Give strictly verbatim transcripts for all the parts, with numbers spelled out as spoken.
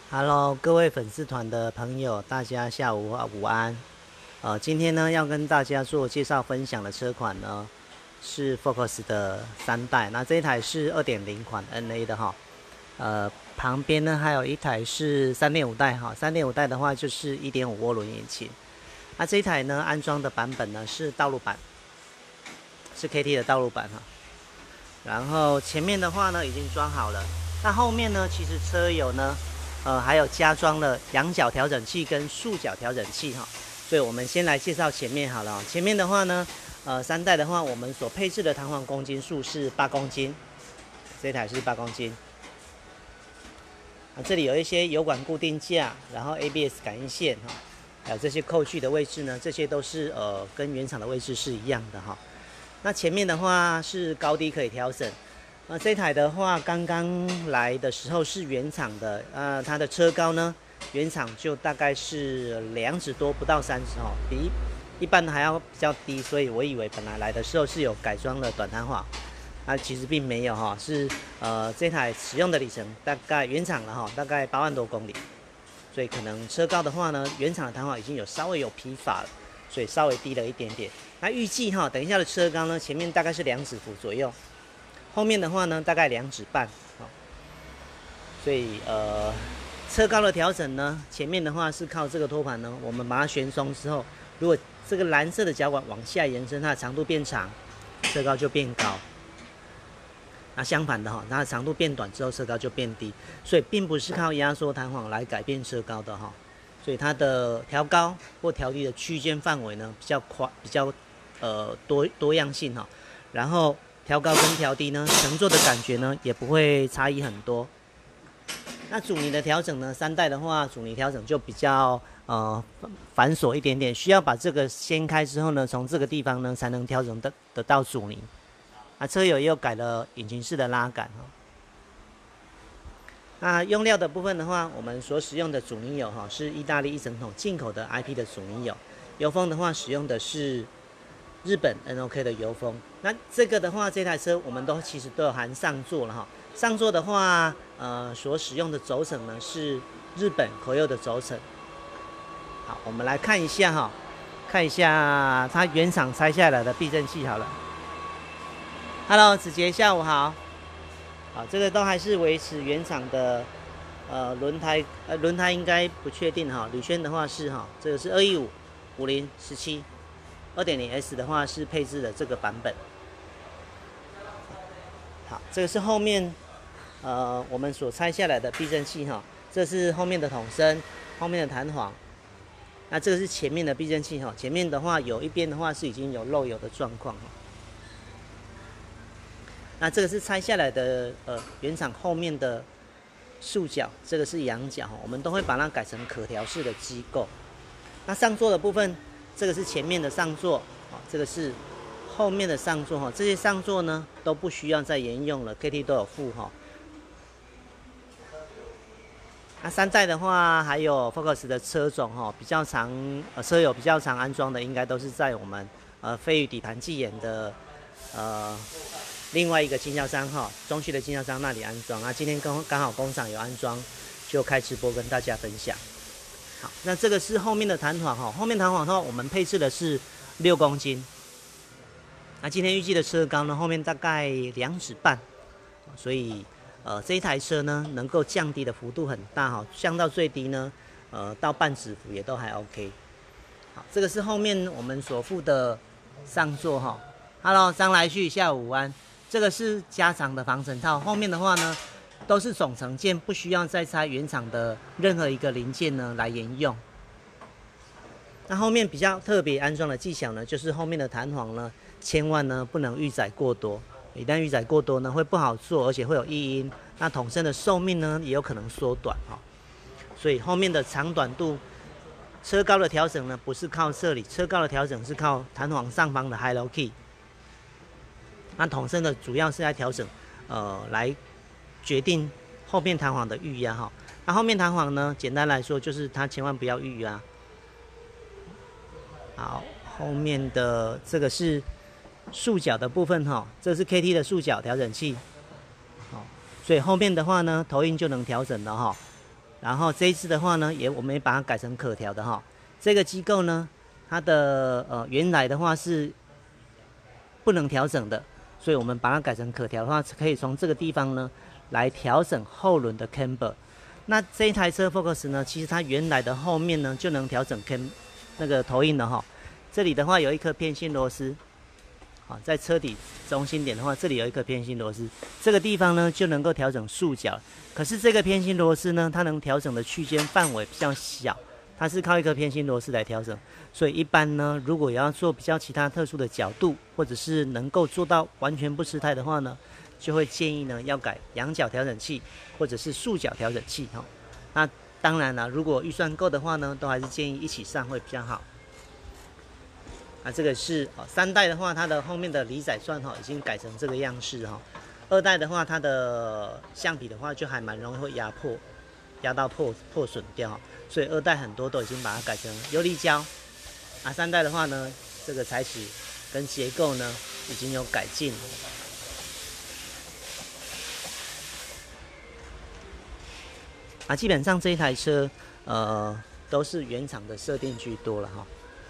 Hello，各位粉丝团的朋友，大家下午午安。呃，今天呢要跟大家做介绍分享的车款呢是 Focus 的三代，那这一台是 二点零 款 N A 的哈。呃，旁边呢还有一台是 三点五 代哈， 三点五 代的话就是 一点五 涡轮引擎。那这一台呢安装的版本呢是道路版，是 K T 的道路版哈。然后前面的话呢已经装好了，那后面呢其实车友呢。呃，还有加装了仰角调整器跟竖角调整器哈，所以我们先来介绍前面好了。前面的话呢，呃，三代的话，我们所配置的弹簧公斤数是八公斤，这台是八公斤。啊，这里有一些油管固定架，然后 A B S 感应线哈，还有这些扣具的位置呢，这些都是呃跟原厂的位置是一样的哈。那前面的话是高低可以调整。那这台的话，刚刚来的时候是原厂的，呃，它的车高呢，原厂就大概是两指多，不到三指哦，比一般的还要比较低，所以我以为本来来的时候是有改装了短弹簧，啊，其实并没有哈，是呃这台使用的里程大概原厂了哈，大概八万多公里，所以可能车高的话呢，原厂的弹簧已经有稍微有疲乏了，所以稍微低了一点点。那预计哈，等一下的车高呢，前面大概是两指幅左右。后面的话呢，大概两指半，哦，所以呃，车高的调整呢，前面的话是靠这个托盘呢，我们把它旋松之后，如果这个蓝色的脚管往下延伸，它的长度变长，车高就变高。那相反的哈，它的长度变短之后，车高就变低，所以并不是靠压缩弹簧来改变车高的哈，所以它的调高或调低的区间范围呢，比较宽，比较呃多多样性哈，然后。调高跟调低呢，乘坐的感觉呢也不会差异很多。那阻尼的调整呢，三代的话，阻尼调整就比较呃繁琐一点点，需要把这个掀开之后呢，从这个地方呢才能调整得得到阻尼。啊，车友又改了引擎式的拉杆哈。那用料的部分的话，我们所使用的阻尼油哈是意大利一整桶进口的 I P 的阻尼油，油封的话使用的是。日本 N O K 的油封，那这个的话，这台车我们都其实都有含上座了哈。上座的话，呃，所使用的轴承呢是日本口柚的轴承。好，我们来看一下哈，看一下它原厂拆下来的避震器好了。Hello， 子杰，下午好。好，这个都还是维持原厂的，呃，轮胎，呃，轮胎应该不确定哈。铝圈的话是哈，这个是二一五五零十七。二点零 S 的话是配置的这个版本。好，这个是后面呃我们所拆下来的避震器哈，这是后面的筒身，后面的弹簧。那这个是前面的避震器哈，前面的话有一边的话是已经有漏油的状况哈。那这个是拆下来的呃原厂后面的竖角，这个是仰角，我们都会把它改成可调式的机构。那上座的部分。这个是前面的上座，哦，这个是后面的上座哈。这些上座呢都不需要再沿用了 ，K T 都有附哈。那三代的话，还有 Focus 的车种哈，比较常呃车友比较常安装的，应该都是在我们呃飞宇底盘技研的呃另外一个经销商哈，中区的经销商那里安装啊。今天刚刚好工厂有安装，就开直播跟大家分享。好，那这个是后面的弹簧哈，后面弹簧的话，我们配置的是六公斤。那今天预计的车高呢，后面大概两指半，所以呃这一台车呢，能够降低的幅度很大哈，降到最低呢，呃到半指幅也都还 OK。好，这个是后面我们所附的上座哈。Hello， 张来旭，下午午安。这个是加长的防尘套，后面的话呢。都是总成件，不需要再拆原厂的任何一个零件呢来沿用。那后面比较特别安装的技巧呢，就是后面的弹簧呢，千万呢不能预载过多，一旦预载过多呢会不好做，而且会有异音。那筒身的寿命呢也有可能缩短哈。所以后面的长短度、车高的调整呢，不是靠这里，车高的调整是靠弹簧上方的 High Low Key。那筒身的主要是在调整，呃来。决定后面弹簧的预压哈，那后面弹簧呢，简单来说就是它千万不要预压。好，后面的这个是束角的部分哈，这是 K T 的束角调整器。好，所以后面的话呢，头音就能调整了哈。 然后这一支的话呢，也我们也把它改成可调的哈。这个机构呢，它的呃原来的话是不能调整的，所以我们把它改成可调的话，可以从这个地方呢来调整后轮的 camber。那这一台车 Focus 呢，其实它原来的后面呢就能调整 cam 那个头印了哈。这里的话有一颗偏心螺丝。好，在车底中心点的话，这里有一颗偏心螺丝，这个地方呢就能够调整束角。可是这个偏心螺丝呢，它能调整的区间范围比较小，它是靠一颗偏心螺丝来调整。所以一般呢，如果要做比较其他特殊的角度，或者是能够做到完全不失态的话呢，就会建议呢要改仰角调整器或者是束角调整器哈。那当然了，如果预算够的话呢，都还是建议一起上会比较好。啊，这个是哦，三代的话，它的后面的离载钻哈已经改成这个样式哈。二代的话，它的橡皮的话就还蛮容易会压破，压到破破损掉，所以二代很多都已经把它改成优力胶。啊，三代的话呢，这个材质跟结构呢已经有改进。啊，基本上这一台车呃都是原厂的设定居多了哈。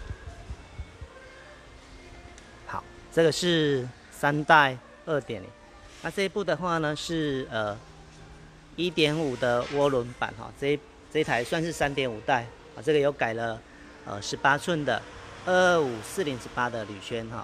这个是三代 二点零， 那这一部的话呢是呃 一点五 的涡轮版哈，这一这一台算是 三点五 代啊，这个有改了呃十八寸的二二五四零八的铝圈哈。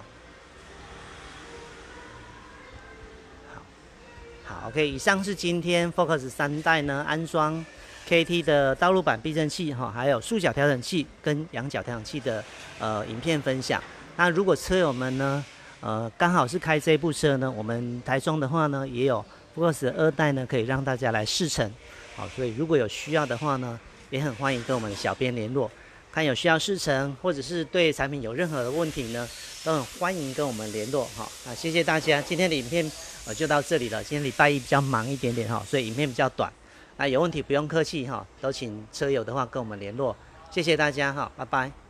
好，好 ，OK， 以上是今天 Focus 三代呢安装 K T 的道路板避震器哈，还有束角调整器跟仰角调整器的呃影片分享。那如果车友们呢？呃，刚好是开这部车呢，我们台中的话呢，也有 Focus 二代呢，可以让大家来试乘。好，所以如果有需要的话呢，也很欢迎跟我们小编联络，看有需要试乘，或者是对产品有任何的问题呢，都很欢迎跟我们联络哈。那谢谢大家，今天的影片呃就到这里了。今天礼拜一比较忙一点点哈，所以影片比较短。那有问题不用客气哈，都请车友的话跟我们联络。谢谢大家哈，拜拜。